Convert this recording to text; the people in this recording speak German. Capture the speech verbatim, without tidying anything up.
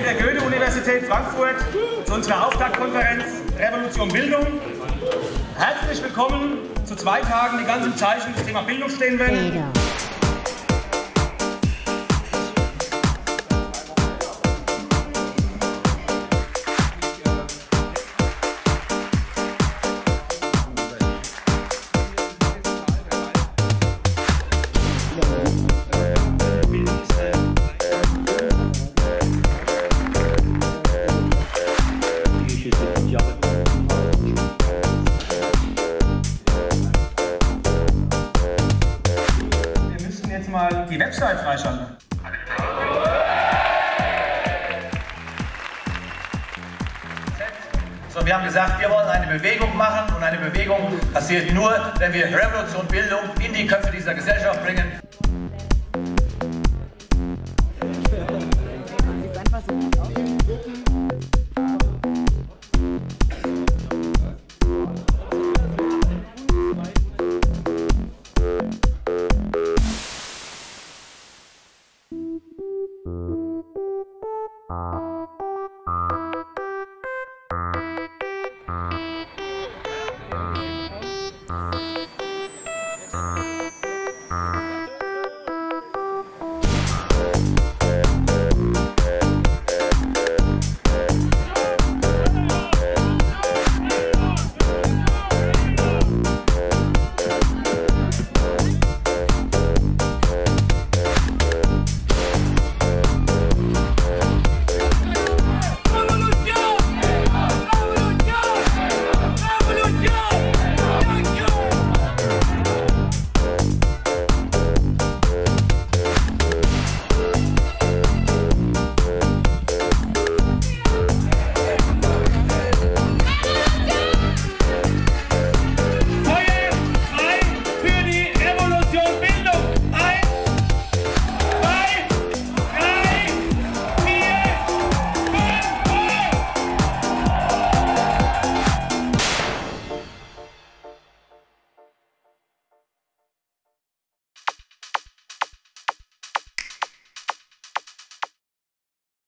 in der Goethe-Universität Frankfurt zu unserer Auftaktkonferenz Revolution Bildung. Herzlich willkommen zu zwei Tagen, die ganz im Zeichen des Thema Bildung stehen werden. Mal die Website freischalten. So, wir haben gesagt, wir wollen eine Bewegung machen und eine Bewegung passiert nur, wenn wir Revolution Bildung in die Köpfe dieser Gesellschaft bringen. Uh...